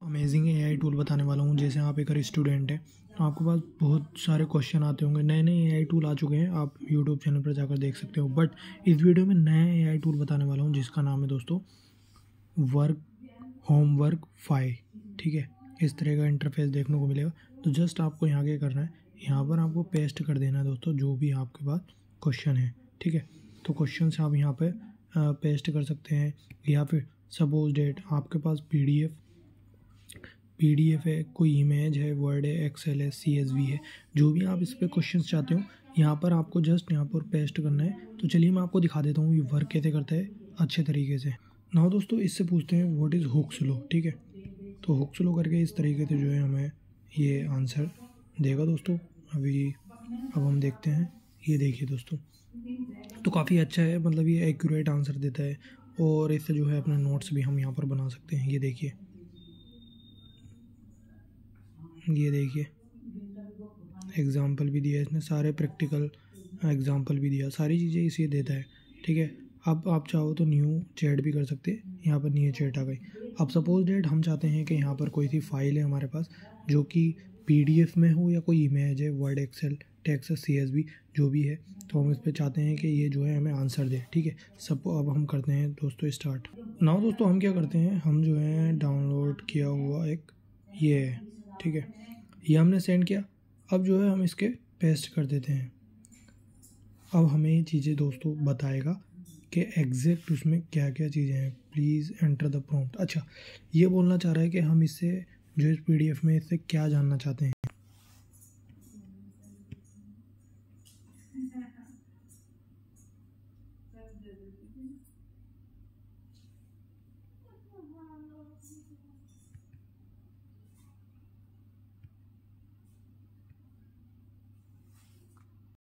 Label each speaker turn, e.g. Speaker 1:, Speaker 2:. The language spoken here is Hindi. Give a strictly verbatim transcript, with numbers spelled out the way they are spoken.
Speaker 1: अमेजिंग एआई टूल बताने वाला हूँ। जैसे आप एक स्टूडेंट हैं, आपके पास बहुत सारे क्वेश्चन आते होंगे, नए नए एआई टूल आ चुके हैं, आप यूट्यूब चैनल पर जाकर देख सकते हो। बट इस वीडियो में नया एआई टूल बताने वाला हूँ जिसका नाम है दोस्तों वर्क होमवर्क फाइव। ठीक है, इस तरह का इंटरफेस देखने को मिलेगा। तो जस्ट आपको यहाँ क्या करना है, यहाँ पर आपको पेस्ट कर देना है दोस्तों जो भी आपके पास क्वेश्चन है। ठीक है, तो क्वेश्चन आप यहाँ पे पेस्ट कर सकते हैं, या फिर सपोज डेट आपके पास पीडीएफ पीडीएफ है, कोई इमेज है, वर्ड है, एक्सेल है, सीएसवी है, जो भी आप इस पर क्वेश्चन चाहते हो यहाँ पर आपको जस्ट यहाँ पर पेस्ट करना है। तो चलिए मैं आपको दिखा देता हूँ ये वर्क कैसे करता है अच्छे तरीके से। ना दोस्तों इससे पूछते हैं व्हाट इज़ हुक स्लो। ठीक है, तो हुक स्लो करके इस तरीके से जो है हमें ये आंसर देगा दोस्तों। अभी अब हम देखते हैं, ये देखिए दोस्तों, तो काफ़ी अच्छा है, मतलब ये एक्यूरेट आंसर देता है और इससे जो है अपने नोट्स भी हम यहाँ पर बना सकते हैं। ये देखिए, ये देखिए एग्ज़ाम्पल भी दिया है इसने, सारे प्रैक्टिकल एग्ज़ाम्पल भी दिया, सारी चीज़ें इसे देता है। ठीक है, अब आप चाहो तो न्यू चैट भी कर सकते हैं, यहाँ पर न्यू चैट आ गई। अब सपोज डेट हम चाहते हैं कि यहाँ पर कोई सी फाइल है हमारे पास जो कि पीडीएफ में हो या कोई इमेज है, वर्ड, एक्सेल, टेक्स्ट, सीएसवी जो भी है, तो हम इस पर चाहते हैं कि ये जो है हमें आंसर दे। ठीक है, सब अब हम करते हैं दोस्तों स्टार्ट। नाउ दोस्तों हम क्या करते हैं, हम जो है डाउनलोड किया हुआ एक ये है, ठीक है, ये हमने सेंड किया। अब जो है हम इसके पेस्ट कर देते हैं। अब हमें ये चीज़ें दोस्तों बताएगा कि एग्जैक्ट उसमें क्या क्या चीज़ें हैं। Please enter the prompt. अच्छा, ये बोलना चाह रहा है कि हम इससे जो इस पीडीएफ में इससे क्या जानना चाहते हैं।